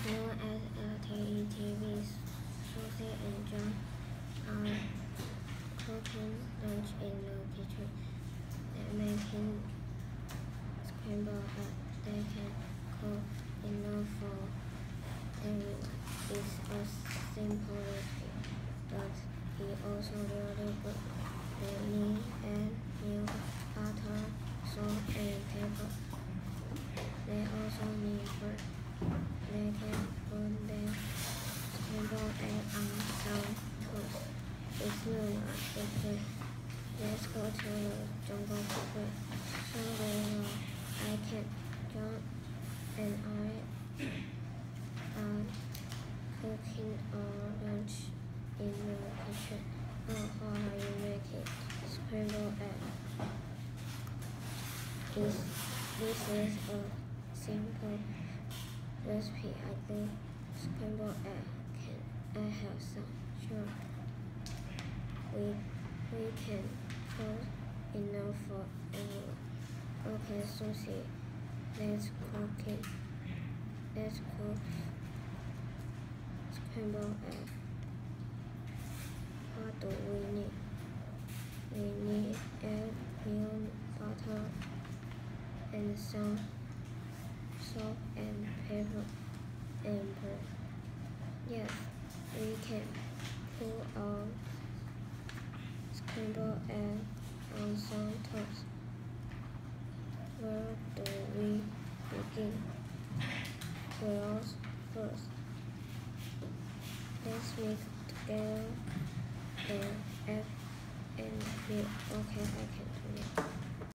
Noah as LTE Susie and John are cooking lunch in the kitchen. They're making scrambled eggs. They can cook enough for everyone. It's a simple recipe, but it's also really good. They need egg, milk, butter, salt, and pepper. They also need bread. They can put their scrambled egg on some toast. It's noon at the plate. Let's go to the jungle quickly. So I can John and I are cooking our lunch in the kitchen. Oh, how are you making scrambled egg? This is a simple recipe. I think scrambled egg. Can I have some? Sure. We can cook enough for everyone. Okay, Susie, let's cook it. Let's cook scrambled egg. What do we need? We need egg, milk, butter, and some salt and pepper and bread. Yes, we can put our scrambled egg on some toast. Where do we begin? Well, first, let's mix together the egg and milk. Okay, I can do it.